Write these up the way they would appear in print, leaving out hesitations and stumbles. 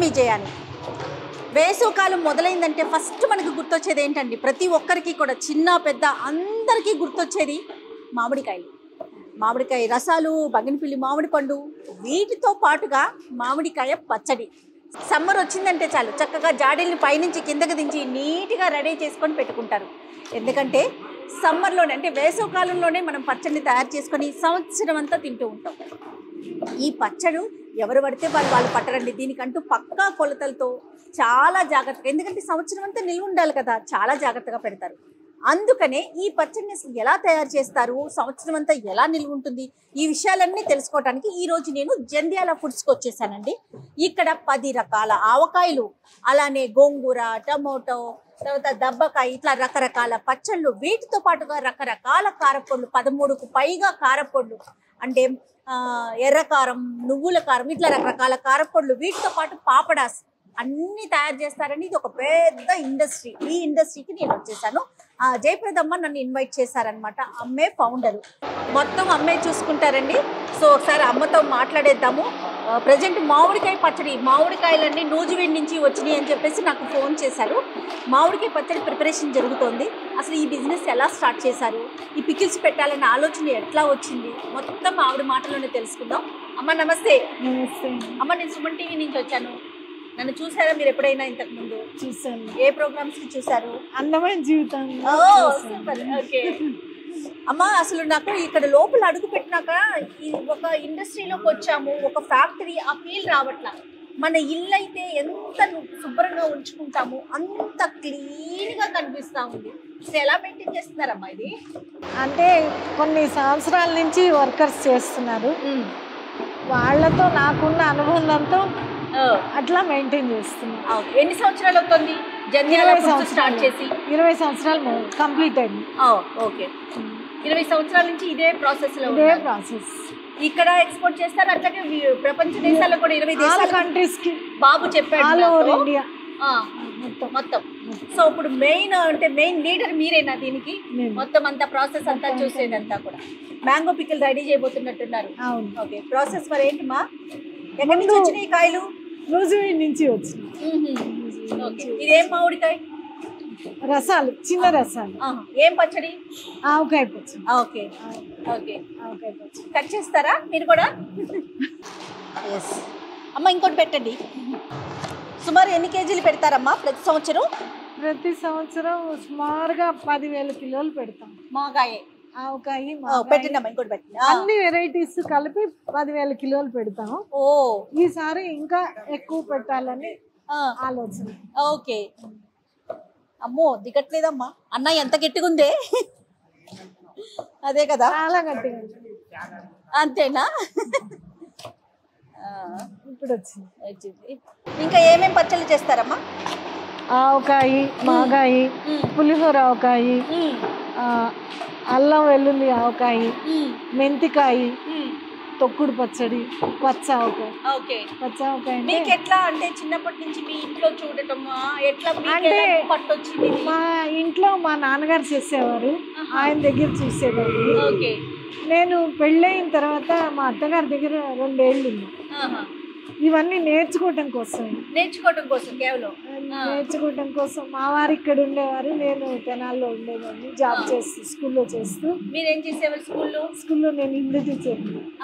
విజయాన్ని. వేసవికాలం మొదలైందంటే ఫస్ట్ మనకు గుర్తొచ్చేది ఏంటండి? ప్రతి ఒక్కరికి కూడా చిన్న పెద్ద అందరికీ గుర్తొచ్చేది మామిడికాయలు. మామిడికాయ రసాలు, బంగినపల్లి మామిడి పండు, వీటితో పాటుగా మామిడికాయ పచ్చడి. సమ్మర్ వచ్చిందంటే చాలు చక్కగా జాడీల్ని పైనుంచి కిందకి దించి నీట్గా రెడీ చేసుకొని పెట్టుకుంటారు. ఎందుకంటే సమ్మర్లోనే అంటే వేసవికాలంలోనే మనం పచ్చడిని తయారు చేసుకొని సంవత్సరం అంతా తింటూ ఉంటాం. ఈ పచ్చడు ఎవరు పడితే వాళ్ళు పట్టరండి. దీనికంటూ పక్కా కొలతలతో చాలా జాగ్రత్తగా, ఎందుకంటే సంవత్సరం అంతా నిల్వ ఉండాలి కదా, చాలా జాగ్రత్తగా పెడతారు. అందుకనే ఈ పచ్చడిని ఎలా తయారు చేస్తారు, సంవత్సరం అంతా ఎలా నిల్వ ఉంటుంది, ఈ విషయాలన్నీ తెలుసుకోవడానికి ఈరోజు నేను జంధ్యాల ఫుడ్స్కి వచ్చేసానండి. ఇక్కడ 10 రకాల ఆవకాయలు, అలానే గోంగూర, టమోటో, తర్వాత దబ్బకాయ, ఇట్లా రకరకాల పచ్చళ్ళు, వీటితో పాటుగా రకరకాల కారపొడులు, 13కు పైగా కారపొడులు, అంటే ఎర్రకారం, నువ్వుల కారం, ఇట్లా రకరకాల కారపొడులు, వీటితో పాటు పాపడాస్ అన్నీ తయారు చేస్తారని ఇది ఒక పెద్ద ఇండస్ట్రీ. ఈ ఇండస్ట్రీకి నేను వచ్చేసాను. జయప్రదమ్మ నన్ను ఇన్వైట్ చేశారనమాట. అమ్మే ఫౌండరు, మొత్తం అమ్మే చూసుకుంటారండి. సో ఒకసారి అమ్మతో మాట్లాడేద్దాము. ప్రజెంట్ మామిడికాయ పచ్చడి, మామిడికాయలన్నీ నూజివీడి నుంచి వచ్చినాయి అని చెప్పేసి నాకు ఫోన్ చేశారు. మామిడికాయ పచ్చడి ప్రిపరేషన్ జరుగుతోంది. అసలు ఈ బిజినెస్ ఎలా స్టార్ట్ చేశారు, ఈ పికిల్స్ పెట్టాలన్న ఆలోచన ఎట్లా వచ్చింది, మొత్తం ఆవిడ మాటలోనే తెలుసుకుందాం. అమ్మ నమస్తే. నమస్తే అమ్మ, నేను సుమన్ టీవీ నుంచి వచ్చాను. నన్ను చూసారా మీరు ఎప్పుడైనా ఇంతకు ముందు? చూసాను. ఏ ప్రోగ్రామ్స్ కి చూసారు? అందమైన జీవితం. సూపర్. ఓకే అమ్మ, అసలు నాకు ఇక్కడ లోపల అడుగు పెట్టినాక ఒక ఇండస్ట్రీలోకి వచ్చాము, ఒక ఫ్యాక్టరీ, ఆ ఫీల్ రావట్లా. మన ఇల్లు అయితే ఎంత శుభ్రంగా ఉంచుకుంటాము అంత క్లీన్గా కనిపిస్తూ ఉంది. అసలు ఎలా మెయింటైన్ చేస్తున్నారమ్మా ఇది? అంటే కొన్ని సంవత్సరాల నుంచి వర్కర్స్ చేస్తున్నారు. వాళ్ళతో నాకున్న అనుబంధంతో అట్లా మెయింటైన్ చేస్తున్నాను. ఎన్ని సంవత్సరాలు అవుతుంది జంధ్యాల ఫుడ్స్ స్టార్ట్ చేసి? 20 సంవత్సరాలు కంప్లీట్ అయింది. ఓకే, 20 సంవత్సరాల నుంచి ఇదే ప్రాసెస్ లో? ఇదే ప్రాసెస్. ఇక్కడ ఎక్స్పోర్ట్ చేస్తారు, అట్లాగే ప్రపంచ దేశాల్లో కూడా 20 దేశాల కంట్రీస్ కి బాబు చెప్పాడు. ఆల్ ఓవర్ ఇండియా మొత్తం. సో ఇప్పుడు మెయిన్ లీడర్ మీరేనా దీనికి? మొత్తం అంతా ప్రాసెస్ అంతా చూసేదంతా కూడా. మ్యాంగో పికిల్ రెడీ చేయబోతున్నట్టున్నారు. అవును. ఓకే, ప్రాసెస్ మరి ఏంటమ్మా? ఎక్కడి నుంచి వచ్చినాయి కాయలు? నూజివీడి నుంచి వచ్చినాయి. ఇదేం మామిడికాయ? రసాలు, చిన్న రసాలు. ఏం పచ్చడి? ఆవకాయ పచ్చడి. ఓకే ఓకే, ఆవకాయ పచ్చడి. కట్ చేస్తారా మీరు కూడా? ఎస్ అమ్మ, ఇంకోటి పెట్టండి. సుమారు ఎన్ని కేజీలు పెడతారమ్మా ప్రతి సంవత్సరం? ప్రతి సంవత్సరం సుమారుగా 10,000 కిలోలు పెడతాం. మాగాయే ఆవకాయ పెట్టండి, ఇంకోటి పెట్టండి. అన్ని వెరైటీస్ కలిపి 10,000 కిలోలు పెడతాం. ఈసారి ఇంకా ఎక్కువ పెట్టాలని ఆలోచన. ఓకే. అమ్మో దిగట్లేదమ్మా, అన్న ఎంత గట్టిగా ఉందే. అదే కదా, చాలా గట్టిగా. అంతేనా? ఇప్పుడు వచ్చింది. ఇంకా ఏమేం పచ్చళ్ళు చేస్తారమ్మా? ఆవకాయ, మాగాయ, పులిహోర ఆవకాయ, అల్లం వెల్లుల్లి ఆవకాయ, మెంతికాయ, తొక్కుడు పచ్చడి, పచ్చ ఆవకాయ. ఓకే, పచ్చ ఆవకాయ. మీకు ఎట్లా అంటే చిన్నప్పటి నుంచి మీ ఇంట్లో చూడటం ఎట్లా అంటే పట్టొచ్చింది? మా ఇంట్లో మా నాన్నగారు చేసేవారు, ఆయన దగ్గర చూసేవారు. ఓకే. నేను పెళ్ళయిన తర్వాత మా అత్తగారి దగ్గర 2 ఏళ్ళు ఉన్నా. ఇవన్నీ నేర్చుకోవటం కోసం కేవలం నేర్చుకోవటం కోసం. మా వారు ఇక్కడ ఉండేవారు, నేను తెనాల్లో ఉండేదాన్ని, జాబ్ చేస్తూ స్కూల్లో చేస్తూ. మీరేం చేసేవారు స్కూల్లో? స్కూల్లో నేను Hindi teacher.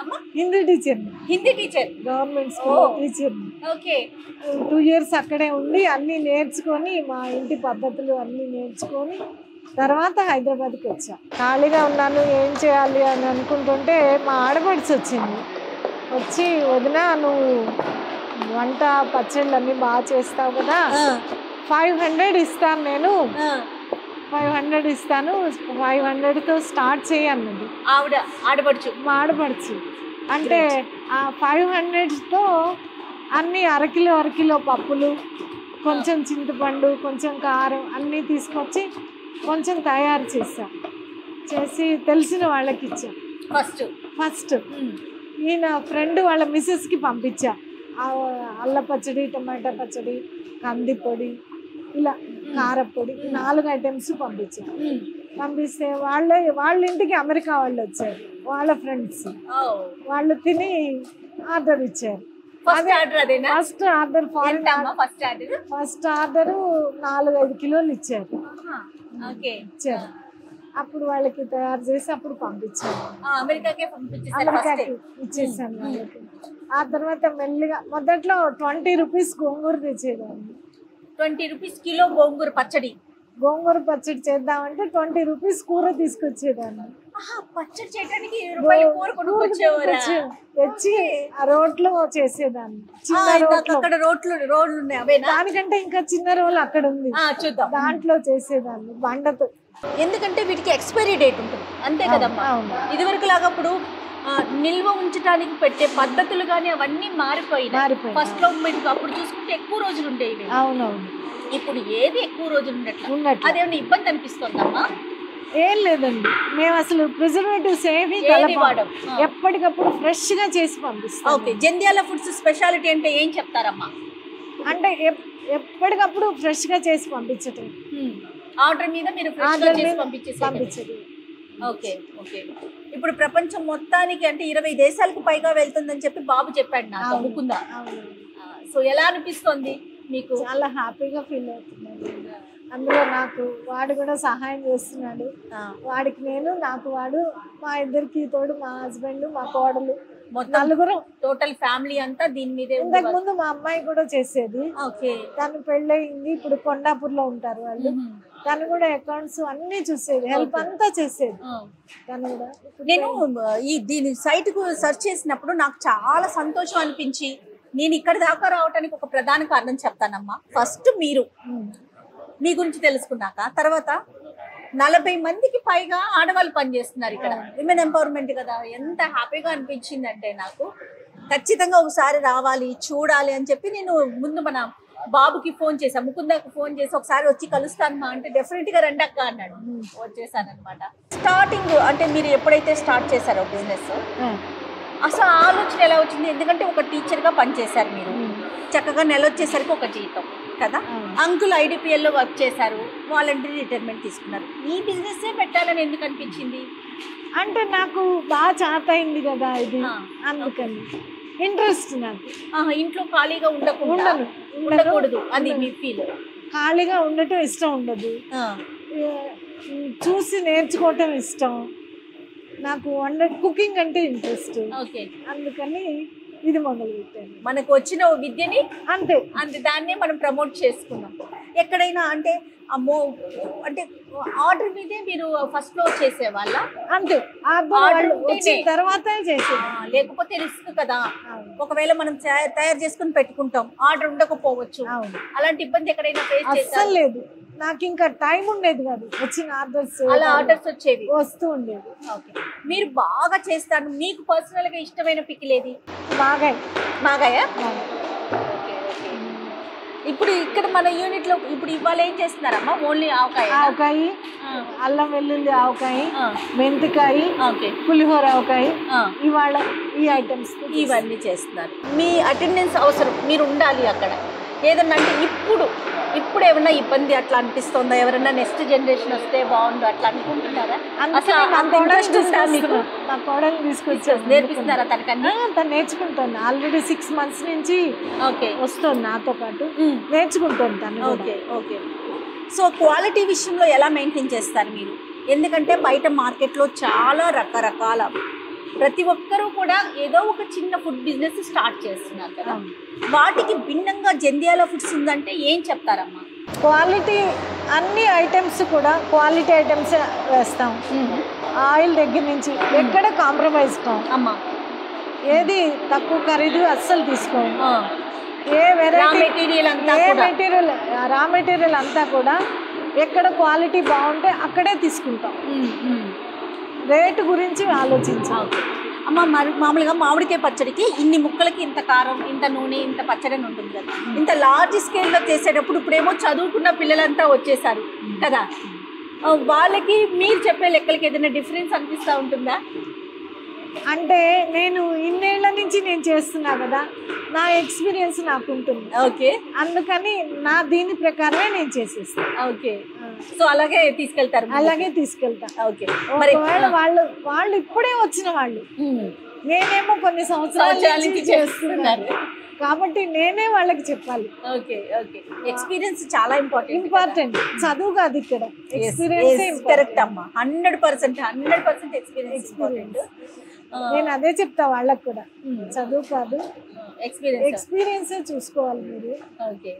Government school teacher. Okay. 2 years అక్కడే ఉండి అన్నీ నేర్చుకొని, మా ఇంటి పద్ధతులు అన్నీ నేర్చుకొని తర్వాత హైదరాబాద్కి వచ్చా. ఖాళీగా ఉన్నాను, ఏం చేయాలి అని అనుకుంటుంటే మా ఆడపడిచి వచ్చింది. వచ్చి, వదిన నువ్వు వంట పచ్చళ్ళు అన్నీ బాగా చేస్తావు కదా, 500 ఇస్తాను, నేను 500 ఇస్తాను, 500తో స్టార్ట్ చేయి అన్నది మా ఆడపడుచు. అంటే ఆ 500తో అన్నీ అరకిలో పప్పులు, కొంచెం చింతపండు, కొంచెం కారం అన్నీ తీసుకొచ్చి కొంచెం తయారు చేసి తెలిసిన వాళ్ళకి ఇచ్చా. ఫస్ట్ ఈయన ఫ్రెండ్ వాళ్ళ మిస్సెస్కి పంపించా. అల్ల పచ్చడి, టమాటా పచ్చడి, కందిపొడి, ఇలా కారపొడి, 4 ఐటమ్స్ పంపించా. పంపిస్తే వాళ్ళ ఇంటికి అమెరికా వాళ్ళు వచ్చారు, వాళ్ళ ఫ్రెండ్స్. వాళ్ళు తిని ఆర్డర్ ఇచ్చారు. ఫస్ట్ ఆర్డర్ అదేనా? First order foreign first order first order 4-5 కిలోలు ఇచ్చారు. ఓకే, ఇచ్చారు. అప్పుడు వాళ్ళకి తయారు చేసి అప్పుడు పంపించాను. అమెరికాకే పంపించేసారు ఫస్ట్. అమెరికాకి ఇచ్చేసాను వాళ్ళకి. ఆ తర్వాత మెల్లిగా మొదట్లో 20 రూపీస్ గోంగూర తెచ్చేదాన్ని. 20 రూపీస్ కిలో గోంగూర పచ్చడి. గోంగూర పచ్చడి చేద్దామంటే 20 రూపీస్ కూర తీసుకొచ్చేదాన్ని. పచ్చడి చేయడానికి 20 రూపాయలు కూర కొనుక్కొచ్చేవారా? తెచ్చి ఆ రోట్లో చేసేదాన్ని. చిన్న రోట్లు, అక్కడ రోడ్లు ఉన్నాయి అవేనా? దానికంటే ఇంకా చిన్న రోల్ అక్కడ ఉంది, చూద్దాం. దాంట్లో చేసేదాన్ని బండతో. ఎందుకంటే వీటికి ఎక్స్పైరీ డేట్ ఉంటుంది అంతే కదమ్మా. ఇది వరకు లాగా అప్పుడు నిల్వ ఉంచడానికి పెట్టే పద్ధతులు కానీ అవన్నీ మారిపోయినాయి. ఫస్ట్ లో మీకు అప్పుడు చూసుకుంటే ఎక్కువ రోజులు ఉండేవి. అవునవును. ఇప్పుడు ఏది ఎక్కువ రోజులు ఉన్నట్లు అదేమన్నా ఇబ్బంది అనిపిస్తుందమ్మా? ఏం లేదండి, మేము అసలు ప్రిజర్వేటివ్స్ ఏమి వాడం. ఎప్పటికప్పుడు ఫ్రెష్ గా చేసి పంపిస్తాం. ఓకే, జంధ్యాల ఫుడ్స్ స్పెషాలిటీ అంటే ఏం చెప్తారమ్మా? అంటే ఎప్పటికప్పుడు ఫ్రెష్ గా చేసి పంపించటం. ఆర్డర్ మీద మీరు పంపించేది. Okay okay. ఇప్పుడు ప్రపంచం మొత్తానికి అంటే 20 దేశాలకు పైగా వెళ్తుందని చెప్పి బాబు చెప్పాడు నాకు. ముకుందా, సో ఎలా అనిపిస్తుంది మీకు? చాలా హ్యాపీగా ఫీల్ అవుతున్నాను. అందులో నాకు వాడు కూడా సహాయం చేస్తున్నాడు. వాడికి నేను, నాకు వాడు, మా ఇద్దరికి తోడు మా హస్బెండ్, మా కోడలు, నలుగురు టోటల్ ఫ్యామిలీ అంతా దీని మీద. ఇంతకు ముందు మా అమ్మాయి కూడా చేసేది. ఓకే, తను పెళ్ళయింది, ఇప్పుడు కొండాపూర్ లో ఉంటారు వాళ్ళు. తను కూడా అకౌంట్స్ అన్ని చూసేది, హెల్ప్ అంతా చేసేది తను కూడా. నేను దీని సైట్ కు సెర్చ్ చేసినప్పుడు నాకు చాలా సంతోషం అనిపించి నేను ఇక్కడ దాకా రావడానికి ఒక ప్రధాన కారణం చెప్తానమ్మా. ఫస్ట్ మీరు మీ గురించి తెలుసుకున్నాక తర్వాత 40 మందికి పైగా ఆడవాళ్ళు పనిచేస్తున్నారు ఇక్కడ. విమెన్ ఎంపవర్మెంట్ కదా, ఎంత హ్యాపీగా అనిపించింది అంటే నాకు ఖచ్చితంగా ఒకసారి రావాలి చూడాలి అని చెప్పి నేను ముందు మన బాబుకి ఫోన్ చేశాను, ముకుందాకి ఫోన్ చేసి ఒకసారి వచ్చి కలుస్తానమ్మా అంటే డెఫినెట్ గా రండి అక్క అన్నాడు. వచ్చేసాను అనమాట. స్టార్టింగ్ అంటే మీరు ఎప్పుడైతే స్టార్ట్ చేశారో బిజినెస్, అసలు ఆలోచన ఎలా వచ్చింది? ఎందుకంటే ఒక టీచర్ గా పనిచేశారు మీరు, చక్కగా నెల వచ్చేసరికి ఒక జీతం కదా. అంకుల్ ఐడిపిఎల్ లో వర్క్ చేశారు, వాలంటరీ రిటైర్మెంట్ తీసుకున్నారు. ఈ బిజినెస్ పెట్టాలని ఎందుకు అనిపించింది? అంటే నాకు బాగా చేత అయింది కదా ఇది, అందుకని ఇంట్రెస్ట్ నాకు. ఇంట్లో ఖాళీగా ఉండకూడదు అది మీ ఫీల్. ఖాళీగా ఉండటం ఇష్టం ఉండదు, చూసి నేర్చుకోవటం ఇష్టం. నాకు కుకింగ్ అంటే ఇంట్రెస్ట్. అందుకని ఇది మొదలు పెట్టాను. మనకు వచ్చిన విద్యని అంతే దాన్ని మనం ప్రమోట్ చేసుకున్నాం. ఎక్కడైనా అంటే అమ్మో అంటే ఆర్డర్ మీదే మీరు ఫస్ట్ లో చేసేవాళ్ళ? అంతే, ఆర్డర్ వచ్చిన తర్వాత చేసేది. లేకపోతే రిస్క్ కదా, ఒకవేళ మనం తయారు చేసుకుని పెట్టుకుంటాం, ఆర్డర్ ఉండకపోవచ్చు. అలాంటి ఇబ్బంది ఎక్కడైనా ఫేస్ చేశారా? లేదు, నాకు ఇంకా టైం ఉండేది కాదు. వచ్చిన ఆర్డర్స్ అలా ఆర్డర్స్ వచ్చేవి, వస్తూ ఉండేది. ఓకే, మీరు బాగా చేస్తారు. మీకు పర్సనల్ గా ఇష్టమైన పికిల్ ఏది? మాగాయా. ఇప్పుడు ఇక్కడ మన యూనిట్ లో ఇప్పుడు ఇవాళ ఏం చేస్తున్నారమ్మా? ఓన్లీ ఆవకాయ, అల్లం వెల్లుల్లి ఆవకాయ, మెంతికాయ, పులిహోర ఆవకాయ, ఇవాళ ఈ ఐటమ్స్ ఇవన్నీ చేస్తున్నారు. మీ అటెండెన్స్ అవసరం, మీరు ఉండాలి అక్కడ. ఏదన్నా అంటే ఇప్పుడు ఏమన్నా ఇబ్బంది అట్లా అనిపిస్తుందా? ఎవరన్నా నెక్స్ట్ జనరేషన్ వస్తే బాగుండు అట్లా అనుకుంటున్నారా? అసలు అంత ఇంట్రెస్ట్ ఉందా మీకు? నా కోడలు తీసుకొచ్చారు, నేర్పిస్తున్నారా తనకన్నా? తను నేర్చుకుంటాను. ఆల్రెడీ 6 months నుంచి వస్తుంది నాతో పాటు, నేర్చుకుంటాను తను. Okay okay. సో క్వాలిటీ విషయంలో ఎలా మెయింటైన్ చేస్తారు మీరు? ఎందుకంటే బయట మార్కెట్లో చాలా రకరకాల ప్రతి ఒక్కరూ కూడా ఏదో ఒక చిన్న ఫుడ్ బిజినెస్ స్టార్ట్ చేస్తున్నారు కదా, వాటికి భిన్నంగా జంధ్యాల ఫుడ్స్ ఉందంటే ఏం చెప్తారమ్మా? క్వాలిటీ అన్ని ఐటమ్స్ కూడా క్వాలిటీ ఐటమ్స్ వేస్తాం. ఆయిల్ దగ్గర నుంచి ఎక్కడ కాంప్రమైజ్ కాం అమ్మా. ఏది తక్కువ ఖరీదు అస్సలు తీసుకోం. ఏ రా మెటీరియల్ అంతా కూడా ఎక్కడ క్వాలిటీ బాగుంటే అక్కడే తీసుకుంటాం. రేటు గురించి ఆలోచించాం. అమ్మ మామూలుగా మామిడికాయ పచ్చడికి ఇన్ని ముక్కలకి ఇంత కారం, ఇంత నూనె, ఇంత పచ్చడి అని ఉంటుంది కదా. ఇంత లార్జ్ స్కేల్లో చేసేటప్పుడు ఇప్పుడేమో చదువుకున్న పిల్లలంతా వచ్చేసారు కదా, వాళ్ళకి మీరు చెప్పే లెక్కలకి ఏదైనా డిఫరెన్స్ అనిపిస్తూ ఉంటుందా? అంటే నేను ఇన్నేళ్ల నుంచి నేను చేస్తున్నా కదా, నా ఎక్స్పీరియన్స్ నాకు ఉంటుంది. ఓకే, అందుకని నా దీని ప్రకారమే నేను చేసేస్తాను. ఓకే, సో అలాగే తీసుకెళ్తారు? అలాగే తీసుకెళ్తా. ఓకే, మరి వాళ్ళు ఇప్పుడే వచ్చిన వాళ్ళు నేనేమో కొన్ని సంవత్సరాల నుంచి చేస్తున్నాను కాబట్టి నేనే వాళ్ళకి చెప్పాలి. ఓకే ఓకే, ఎక్స్పీరియన్స్ చాలా ఇంపార్టెంట్. చదువు కాదు ఇక్కడ, ఎక్స్పీరియన్స్. కరెక్ట్ అమ్మా, 100% ఎక్స్పీరియన్స్. నేను అదే చెప్తా వాళ్ళకి కూడా, చదువు కాదు ఎక్స్పీరియన్స్ చూసుకోవాలి మీరు. ఓకే.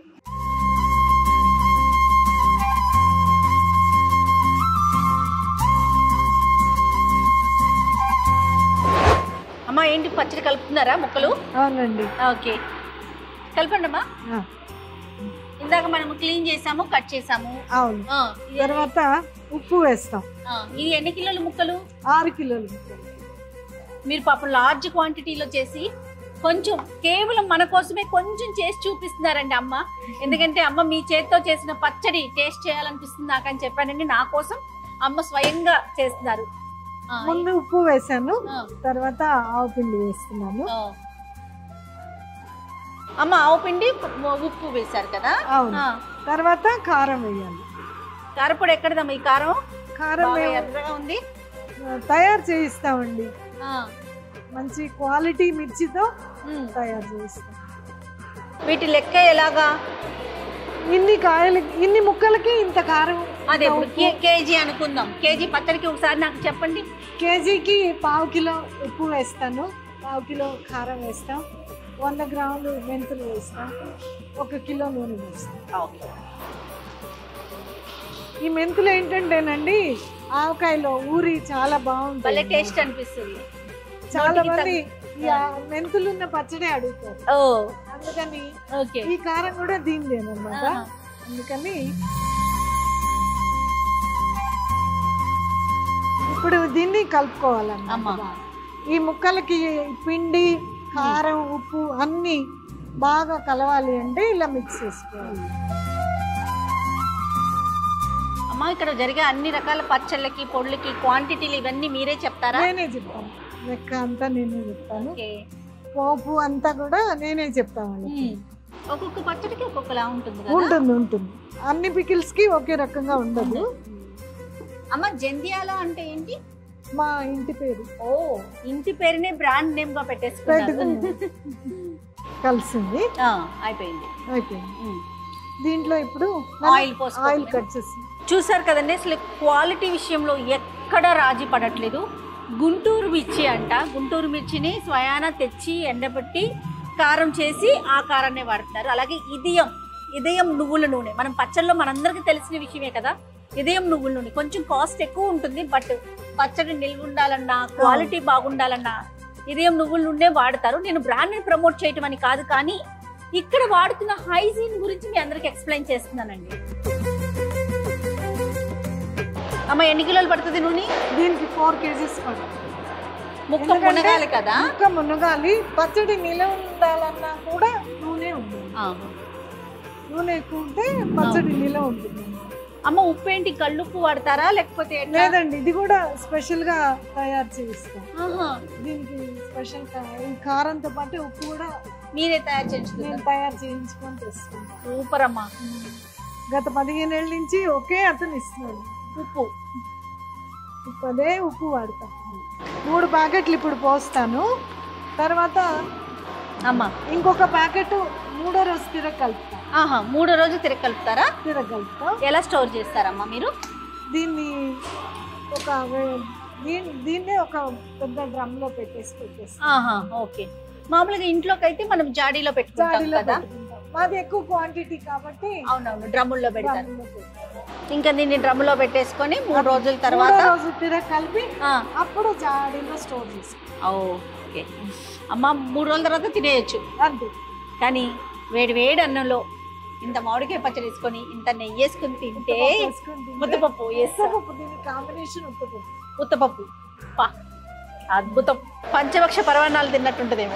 అమ్మా ఏంటి పచ్చడి కలుపుతున్నారా ముక్కలు? అవునండి. ఓకే కలపండి అమ్మా. ఇందాక మనం క్లీన్ చేసాము, కట్ చేసాము. అవును. తర్వాత ఉప్పు వేస్తాం. ఇది ఎన్ని కిలోల ముక్కలు? 6 కిలోల ముక్కలు. మీరు పాపం లార్జ్ క్వాంటిటీలో చేసి కొంచెం కేవలం మన కోసమే కొంచెం చేసి చూపిస్తున్నారండి అమ్మ. ఎందుకంటే అమ్మ మీ చేతితో చేసిన పచ్చడి టేస్ట్ చేయాలనిపిస్తుంది నాకని చెప్పానండి. నా కోసం అమ్మ స్వయంగా చేస్తున్నారు. ముందు ఉప్పు వేసాను, తర్వాత ఆవు పిండి వేస్తున్నాను. అమ్మ ఆవు పిండి ఉప్పు వేశారు కదా. అవును. తర్వాత కారం వేయాలి. కారపొడి ఎక్కడదమ్మా? ఈ కారం ఎర్రగా ఉంది, తయారు చేయిస్తామండి. మంచి క్వాలిటీ మిర్చితో తయారు చేయిస్తాం. వీటి లెక్క ఎలాగా? ఇన్ని కాయలు, ఇన్ని ముక్కలకి ఇంత కారం. అదే కేజీ అనుకుందాం. కేజీ పచ్చడికి ఒకసారి నాకు చెప్పండి. కేజీకి 1/2 కిలో ఉప్పు వేస్తాను, 1/2 కిలో కారం వేస్తాం, 100 గ్రాములు మెంతులు వేస్తాం, 1 కిలో నూనె వేస్తాం. ఈ మెంతులు ఏంటంటేనండి ఆవకాయలో ఊరి చాలా బాగుంటుంది, టేస్ట్ అనిపిస్తుంది. చాలా మంది మెంతులు ఉన్న పచ్చడి అడుగుతారు. అందుకని ఈ కారం కూడా దీనిదేనమాట. అందుకని ఇప్పుడు దీన్ని కలుపుకోవాలన్నమాట. ఈ ముక్కలకి పిండి, కారం, ఉప్పు అన్నీ బాగా కలవాలి అంటే ఇలా మిక్స్ చేసుకోవాలి. అమ్మా ఇక్కడ జరిగే అన్ని రకాల పచ్చళ్ళకి, పొడులకి క్వాంటిటీలు ఇవన్నీ మీరే చెప్తారా? నేనే చెప్తాను, లెక్క అంతా నేనే చెప్తాను. పోపు అంతా కూడా నేనే చెప్తాను. ఒక్కొక్క పచ్చడికి ఒక్కొక్కలా ఉంటుంది. ఉంటుంది. అన్ని పికిల్స్ కి ఒకే రకంగా ఉండదు. అమ్మ జంధ్యాల అంటే ఏంటి? మా ఇంటి పేరు. ఓ, ఇంటి పేరునే బ్రాండ్ నేమ్ గా పెట్టేసుకున్నారు. కలిసింది, అయిపోయింది. దీంట్లో ఇప్పుడు ఆయిల్ కట్ చేసి చూసారు కదండి. అసలు క్వాలిటీ విషయంలో ఎక్కడ రాజీ పడట్లేదు. గుంటూరు మిర్చి అంట, గుంటూరు మిర్చిని స్వయాన తెచ్చి ఎండబెట్టి కారం చేసి ఆ కారాన్నే వాడుతున్నారు. అలాగే ఇదయం నువ్వుల నూనె, మనం పచ్చళ్ళలో మనందరికీ తెలిసిన విషయమే కదా. ఇదయం నువ్వుల నూనె కొంచెం కాస్ట్ ఎక్కువ ఉంటుంది, బట్ పచ్చడి నిల్వ ఉండాలన్నా, క్వాలిటీ బాగుండాలన్నా ఇదయం నువ్వుల నూనె వాడతారు. నేను బ్రాండ్ని ప్రమోట్ చేయటం అని కాదు, కానీ ఇక్కడ వాడుతున్న హైజీన్ గురించి మీ అందరికి ఎక్స్ప్లెయిన్ చేస్తున్నానండి. అమ్మ ఎన్ని కిలోలు పడుతుంది నూనె? దీనికి 4 kgs పడుతుంది. ముక్క మునగాలి కదా, ముక్క మునగాలి. పచ్చడి నిలవ ఉండాలన్నా కూడా నూనె ఉంటుంది. నూనె ఎక్కువ ఉంటే పచ్చడి నిలవ ఉంటుంది. అమ్మ ఉప్పు ఏంటి, కళ్ళుప్పు వాడతారా లేకపోతే? లేదండి, ఇది కూడా స్పెషల్ గా తయారు చేయిస్తాం. దీనికి స్పెషల్ కారంతో పాటు ఉప్పు కూడా మీరే తయారు చేయించుకొని తెచ్చుకుంటాం. సూపర్ అమ్మా. గత 15 ఏళ్ళ నుంచి ఒకే అతను ఇస్తున్నాడు ఉప్పు. అదే ఉప్పు వాడతాం. 3 ప్యాకెట్లు ఇప్పుడు పోస్తాను. తర్వాత అమ్మా ఇంకొక ప్యాకెట్ 3వ రోజు తిరగ కలుపుతాం. 3వ రోజు తిరగ కలుపుతారా? తిరగ కలుపుతాం. ఎలా స్టోర్ చేస్తారమ్మా మీరు? దీన్ని దీన్నే ఒక పెద్ద డ్రమ్ లో పెట్టేస్తాం. ఓకే. మామూలుగా ఇంట్లోకి అయితే మనం జాడీలో పెట్టుకుంటాం కదా. మాది ఎక్కువ క్వాంటిటీ కాబట్టి అవునవును డ్రమ్ముల్లో పెడతారు. ఇంకా దీన్ని డ్రమ్ములో పెట్టేసుకొని 3 రోజుల తర్వాత తిరగ కలిపి అప్పుడు జాడీలో స్టోర్ చేస్తాం. ఓకే అమ్మ, 3 రోజుల తర్వాత తినేయచ్చు అంతే. కానీ వేడి వేడి అన్నంలో ఇంత మామిడికాయ పచ్చడి వేసుకొని ఇంత నెయ్యి వేసుకుని తింటే ముద్దపప్పు కాంబినేషన్ ఉత్తపప్పు అద్భుతం. పంచభక్ష పరమాన్నాలు తిన్నట్టుంటదేమో.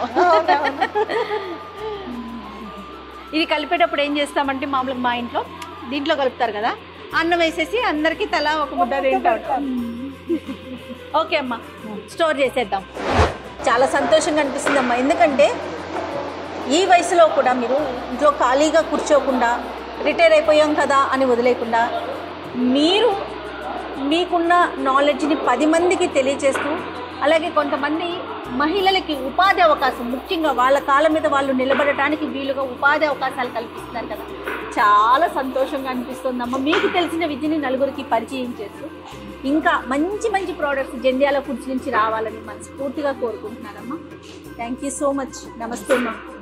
ఇది కలిపేటప్పుడు ఏం చేస్తామంటే మామూలుగా మా ఇంట్లో దీంట్లో కలుపుతారు కదా, అన్నం వేసేసి అందరికి తలా ఒక ముద్ద తింటాం. ఓకే అమ్మా, స్టోర్ చేసేద్దాం. చాలా సంతోషంగా అనిపిస్తుంది అమ్మా, ఎందుకంటే ఈ వయసులో కూడా మీరు ఇంట్లో ఖాళీగా కూర్చోకుండా రిటైర్ అయిపోయాం కదా అని వదిలేకుండా మీరు మీకున్న నాలెడ్జ్ని 10 మందికి తెలియజేస్తూ అలాగే కొంతమంది మహిళలకి ఉపాధి అవకాశం, ముఖ్యంగా వాళ్ళ కాళ్ళ మీద వాళ్ళు నిలబడటానికి వీలుగా ఉపాధి అవకాశాలు కల్పిస్తున్నారు కదా, చాలా సంతోషంగా అనిపిస్తుందమ్మా. మీకు తెలిసిన విద్యని నలుగురికి పరిచయం చేస్తూ ఇంకా మంచి మంచి ప్రోడక్ట్స్ జంధ్యాల ఫుడ్స్ నుంచి రావాలని మనస్ఫూర్తిగా కోరుకుంటున్నానమ్మా. Thank you so much. నమస్తే అమ్మా.